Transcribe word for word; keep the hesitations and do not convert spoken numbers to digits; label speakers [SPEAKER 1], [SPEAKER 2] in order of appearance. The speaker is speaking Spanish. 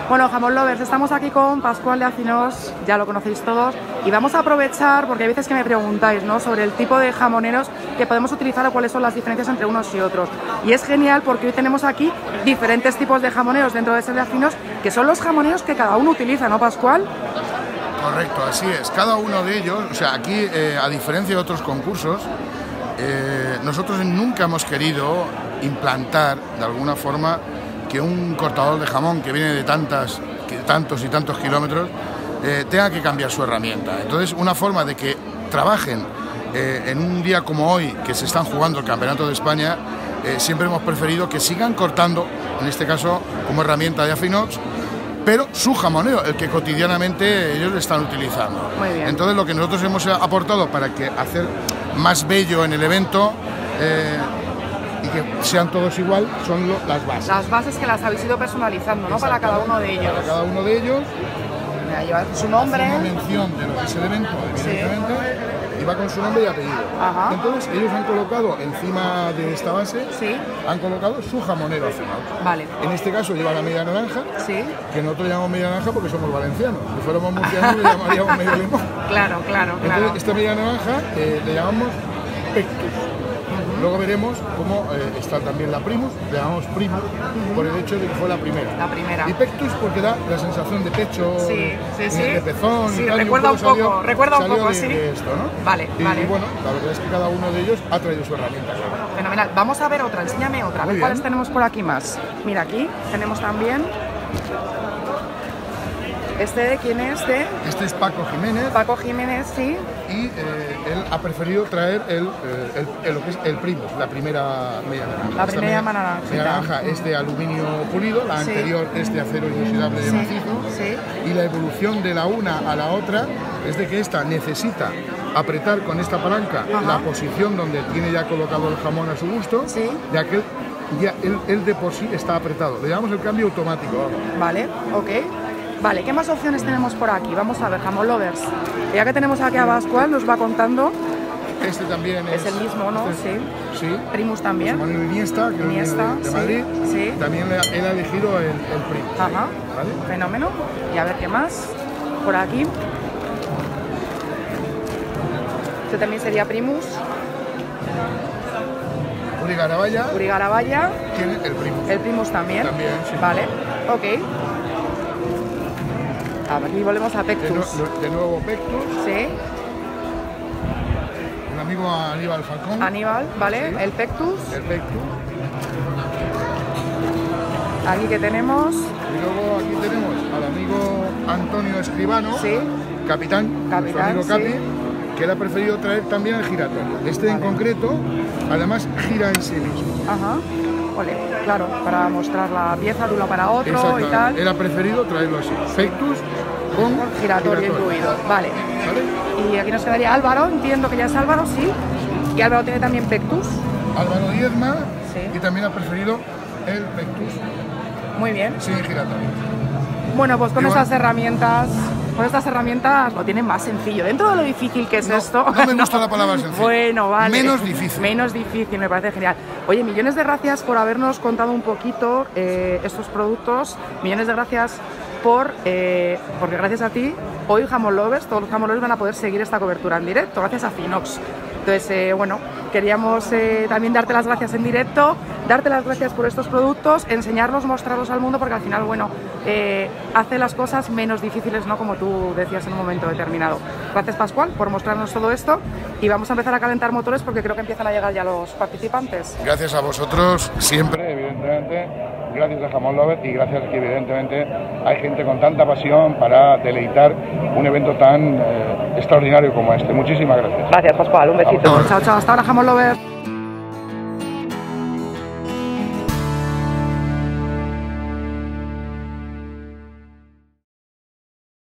[SPEAKER 1] Bueno, Jamón Lovers, estamos aquí con Pascual de Acinos, ya lo conocéis todos, y vamos a aprovechar, porque hay veces que me preguntáis, ¿no?, sobre el tipo de jamoneros que podemos utilizar o cuáles son las diferencias entre unos y otros. Y es genial porque hoy tenemos aquí diferentes tipos de jamoneros dentro de Ser de Acinos, que son los jamoneros que cada uno utiliza, ¿no, Pascual?
[SPEAKER 2] Correcto, así es. Cada uno de ellos, o sea, aquí, eh, a diferencia de otros concursos, eh, nosotros nunca hemos querido implantar, de alguna forma, que un cortador de jamón que viene de tantas, que tantos y tantos kilómetros eh, tenga que cambiar su herramienta. Entonces, una forma de que trabajen eh, en un día como hoy, que se están jugando el Campeonato de España, eh, siempre hemos preferido que sigan cortando, en este caso como herramienta de Afinox, pero su jamonero, el que cotidianamente ellos están utilizando.
[SPEAKER 1] Muy bien.
[SPEAKER 2] Entonces, lo que nosotros hemos aportado para que hacer más bello en el evento eh, y que sean todos igual, son lo, las bases.
[SPEAKER 1] Las bases que las habéis ido personalizando, ¿no?, para cada uno de ellos.
[SPEAKER 2] Para cada uno de ellos.
[SPEAKER 1] Mira, lleva su nombre.
[SPEAKER 2] Hace una mención de lo que es el evento, evidentemente, sí. Y va con su nombre y apellido.
[SPEAKER 1] Ajá.
[SPEAKER 2] Entonces, ellos han colocado encima de esta base,
[SPEAKER 1] sí,
[SPEAKER 2] han colocado su jamonero al final.
[SPEAKER 1] Vale.
[SPEAKER 2] En este caso lleva la media naranja,
[SPEAKER 1] sí,
[SPEAKER 2] que nosotros llamamos media naranja porque somos valencianos. Si fuéramos murcianos, le llamaríamos medio limón.
[SPEAKER 1] Claro, claro, claro.
[SPEAKER 2] Entonces, esta media naranja eh, le llamamos pectus. Luego veremos cómo eh, está también la primus, le llamamos primus, uh-huh, por el hecho de que fue la primera.
[SPEAKER 1] La primera.
[SPEAKER 2] Y pectus porque da la sensación de pecho,
[SPEAKER 1] sí, sí, sí,
[SPEAKER 2] de pezón,
[SPEAKER 1] sí,
[SPEAKER 2] y tal,
[SPEAKER 1] recuerda
[SPEAKER 2] y
[SPEAKER 1] un poco,
[SPEAKER 2] salió,
[SPEAKER 1] recuerda un poco,
[SPEAKER 2] de,
[SPEAKER 1] sí.
[SPEAKER 2] De esto, ¿no?
[SPEAKER 1] Vale,
[SPEAKER 2] y,
[SPEAKER 1] vale.
[SPEAKER 2] Y bueno, la verdad es que cada uno de ellos ha traído su herramienta. Claro.
[SPEAKER 1] Fenomenal. Vamos a ver otra, enséñame otra, a ver cuáles tenemos por aquí más. Mira, aquí tenemos también... ¿Este de quién es? ¿De?
[SPEAKER 2] Este es Paco Jiménez.
[SPEAKER 1] Paco Jiménez, sí.
[SPEAKER 2] Y eh, él ha preferido traer el, el, el, lo que es el Primus, la primera media naranja.
[SPEAKER 1] La
[SPEAKER 2] Esta
[SPEAKER 1] primera
[SPEAKER 2] media, media naranja es de aluminio pulido, la
[SPEAKER 1] sí,
[SPEAKER 2] anterior es de acero inoxidable de
[SPEAKER 1] sí,
[SPEAKER 2] macizo.
[SPEAKER 1] Sí.
[SPEAKER 2] Y la evolución de la una a la otra es de que esta necesita apretar con esta palanca, ajá, la posición donde tiene ya colocado el jamón a su gusto,
[SPEAKER 1] sí,
[SPEAKER 2] ya que ya él, él de por sí está apretado. Le llamamos el cambio automático.
[SPEAKER 1] Vale, ok. Vale, ¿qué más opciones tenemos por aquí? Vamos a ver, Jamón Lovers. Ya que tenemos aquí a Pascual, nos va contando.
[SPEAKER 2] Este también es...
[SPEAKER 1] Es el mismo, ¿no?
[SPEAKER 2] Este,
[SPEAKER 1] sí.
[SPEAKER 2] Sí.
[SPEAKER 1] Primus también.
[SPEAKER 2] Manuel Iniesta, que
[SPEAKER 1] Iniesta,
[SPEAKER 2] viene de, de
[SPEAKER 1] sí,
[SPEAKER 2] Madrid.
[SPEAKER 1] Sí.
[SPEAKER 2] También le, él ha elegido el, el Primus.
[SPEAKER 1] Ajá.
[SPEAKER 2] ¿Vale?
[SPEAKER 1] Fenómeno. Y a ver qué más. Por aquí. Este también sería Primus.
[SPEAKER 2] Uri Garabaya.
[SPEAKER 1] Uri Garabaya.
[SPEAKER 2] Tiene el Primus.
[SPEAKER 1] El Primus también.
[SPEAKER 2] También, sí.
[SPEAKER 1] Vale, ok. A ver, aquí volvemos a Pectus.
[SPEAKER 2] De, no, de nuevo Pectus.
[SPEAKER 1] Sí.
[SPEAKER 2] Un amigo Aníbal Falcón.
[SPEAKER 1] Aníbal, vale. Sí. El Pectus.
[SPEAKER 2] El Pectus.
[SPEAKER 1] Aquí que tenemos.
[SPEAKER 2] Y luego aquí tenemos al amigo Antonio Escribano.
[SPEAKER 1] Sí.
[SPEAKER 2] Capitán.
[SPEAKER 1] Capitán,
[SPEAKER 2] nuestro amigo
[SPEAKER 1] sí,
[SPEAKER 2] Capi, que él ha preferido traer también el giratorio. Este, vale, en concreto, además gira en sí mismo.
[SPEAKER 1] Ajá. Ole, claro, para mostrar la pieza de uno para otro y tal.
[SPEAKER 2] Él ha preferido traerlo así. Pectus con
[SPEAKER 1] giratorio, giratorio incluido. Vale. ¿Vale? Y aquí nos quedaría Álvaro, entiendo que ya es Álvaro, sí. Y Álvaro tiene también Pectus.
[SPEAKER 2] Álvaro Diezma,
[SPEAKER 1] sí,
[SPEAKER 2] y también ha preferido el Pectus.
[SPEAKER 1] Muy bien.
[SPEAKER 2] Sin giratorio.
[SPEAKER 1] Bueno, pues con
[SPEAKER 2] Igual,
[SPEAKER 1] estas herramientas, con estas herramientas lo tienen más sencillo. Dentro de lo difícil que es
[SPEAKER 2] no,
[SPEAKER 1] esto.
[SPEAKER 2] No me gusta no. la palabra sencillo.
[SPEAKER 1] Bueno, vale.
[SPEAKER 2] Menos difícil.
[SPEAKER 1] Menos difícil, me parece genial. Oye, millones de gracias por habernos contado un poquito eh, estos productos. Millones de gracias por, eh, porque gracias a ti, hoy Jamón Lovers, todos los Jamón Lovers van a poder seguir esta cobertura en directo, gracias a Afinox. Entonces, eh, bueno, queríamos eh, también darte las gracias en directo, darte las gracias por estos productos, enseñarlos, mostrarlos al mundo, porque al final, bueno, eh, hace las cosas menos difíciles, ¿no?, como tú decías en un momento determinado. Gracias, Pascual, por mostrarnos todo esto, y vamos a empezar a calentar motores porque creo que empiezan a llegar ya los participantes.
[SPEAKER 2] Gracias a vosotros, siempre, evidentemente, gracias a Jamón Lovers y gracias a que evidentemente hay gente con tanta pasión para deleitar un evento tan eh, extraordinario como este. Muchísimas gracias.
[SPEAKER 1] Gracias, Pascual, un besito. Chao, chao, hasta ahora, Jamón Lovers.